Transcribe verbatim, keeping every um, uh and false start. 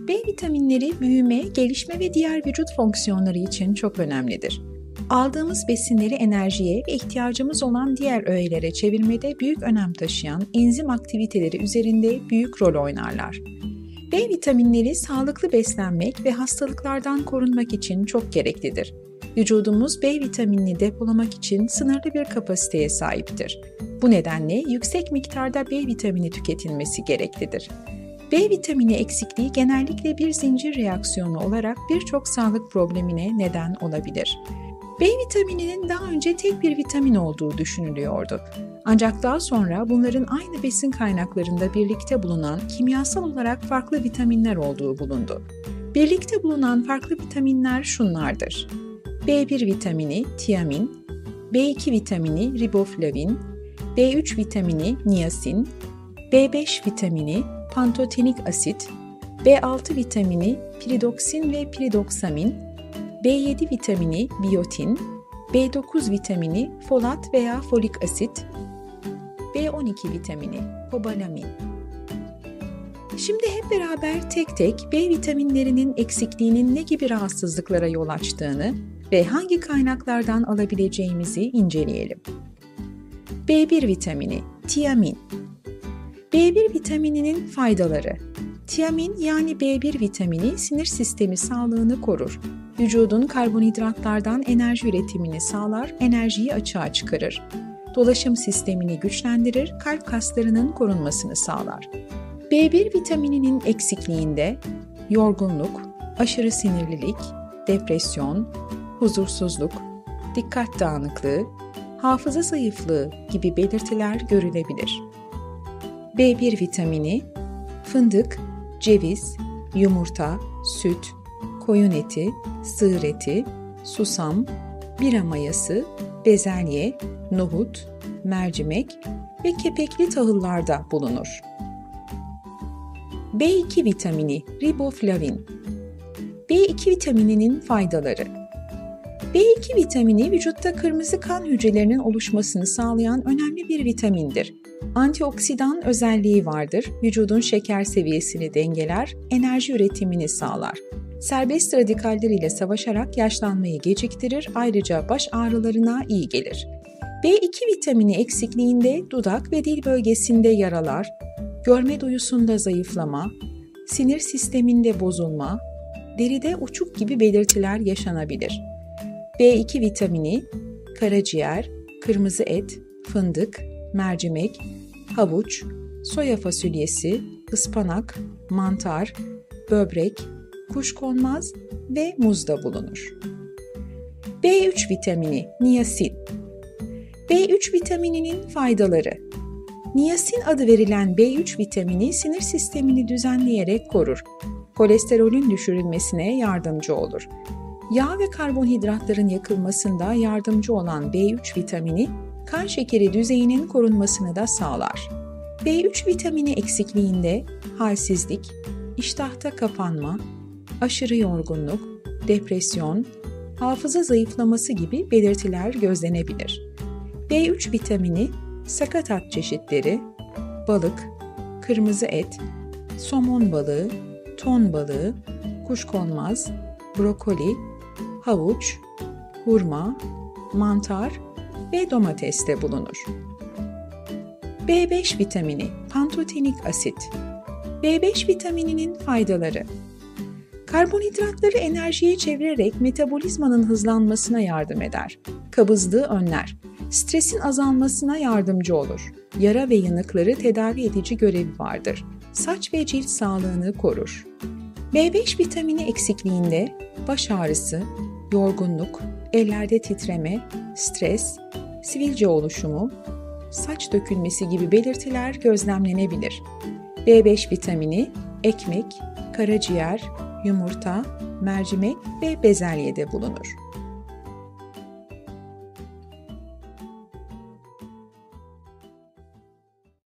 B vitaminleri büyüme, gelişme ve diğer vücut fonksiyonları için çok önemlidir. Aldığımız besinleri enerjiye ve ihtiyacımız olan diğer öğelere çevirmede büyük önem taşıyan enzim aktiviteleri üzerinde büyük rol oynarlar. B vitaminleri sağlıklı beslenmek ve hastalıklardan korunmak için çok gereklidir. Vücudumuz B vitaminini depolamak için sınırlı bir kapasiteye sahiptir. Bu nedenle yüksek miktarda B vitamini tüketilmesi gereklidir. B vitamini eksikliği genellikle bir zincir reaksiyonu olarak birçok sağlık problemine neden olabilir. B vitamininin daha önce tek bir vitamin olduğu düşünülüyordu. Ancak daha sonra bunların aynı besin kaynaklarında birlikte bulunan kimyasal olarak farklı vitaminler olduğu bulundu. Birlikte bulunan farklı vitaminler şunlardır: B bir vitamini tiamin, B iki vitamini riboflavin, B üç vitamini niasin, B beş vitamini pantotenik asit, B altı vitamini piridoksin ve piridoksamin, B yedi vitamini biyotin, B dokuz vitamini folat veya folik asit, B on iki vitamini kobalamin. Şimdi hep beraber tek tek B vitaminlerinin eksikliğinin ne gibi rahatsızlıklara yol açtığını ve hangi kaynaklardan alabileceğimizi inceleyelim. B bir vitamini tiamin. B bir vitamininin faydaları. Tiamin yani B bir vitamini sinir sistemi sağlığını korur. Vücudun karbonhidratlardan enerji üretimini sağlar, enerjiyi açığa çıkarır. Dolaşım sistemini güçlendirir, kalp kaslarının korunmasını sağlar. B bir vitamininin eksikliğinde yorgunluk, aşırı sinirlilik, depresyon, huzursuzluk, dikkat dağınıklığı, hafıza zayıflığı gibi belirtiler görülebilir. B bir vitamini fındık, ceviz, yumurta, süt, koyun eti, sığır eti, susam, bira mayası, bezelye, nohut, mercimek ve kepekli tahıllarda bulunur. B iki vitamini riboflavin. B iki vitamininin faydaları. B iki vitamini vücutta kırmızı kan hücrelerinin oluşmasını sağlayan önemli bir vitamindir. Antioksidan özelliği vardır, vücudun şeker seviyesini dengeler, enerji üretimini sağlar. Serbest radikaller ile savaşarak yaşlanmayı geciktirir, ayrıca baş ağrılarına iyi gelir. B iki vitamini eksikliğinde dudak ve dil bölgesinde yaralar, görme duyusunda zayıflama, sinir sisteminde bozulma, deride uçuk gibi belirtiler yaşanabilir. B iki vitamini karaciğer, kırmızı et, fındık, mercimek, havuç, soya fasulyesi, ıspanak, mantar, böbrek, kuşkonmaz ve muzda bulunur. B üç vitamini niasin. B üç vitamininin faydaları. Niasin adı verilen B üç vitamini sinir sistemini düzenleyerek korur. Kolesterolün düşürülmesine yardımcı olur. Yağ ve karbonhidratların yakılmasında yardımcı olan B üç vitamini, kan şekeri düzeyinin korunmasını da sağlar. B üç vitamini eksikliğinde halsizlik, iştahta kapanma, aşırı yorgunluk, depresyon, hafıza zayıflaması gibi belirtiler gözlenebilir. B üç vitamini sakatat çeşitleri, balık, kırmızı et, somon balığı, ton balığı, kuşkonmaz, brokoli, havuç, hurma, mantar ve domateste bulunur. B beş vitamini pantotenik asit. B beş vitamininin faydaları. Karbonhidratları enerjiye çevirerek metabolizmanın hızlanmasına yardım eder. Kabızlığı önler. Stresin azalmasına yardımcı olur. Yara ve yanıkları tedavi edici görevi vardır. Saç ve cilt sağlığını korur. B beş vitamini eksikliğinde baş ağrısı, yorgunluk, ellerde titreme, stres, sivilce oluşumu, saç dökülmesi gibi belirtiler gözlemlenebilir. B beş vitamini ekmek, karaciğer, yumurta, mercimek ve bezelyede bulunur.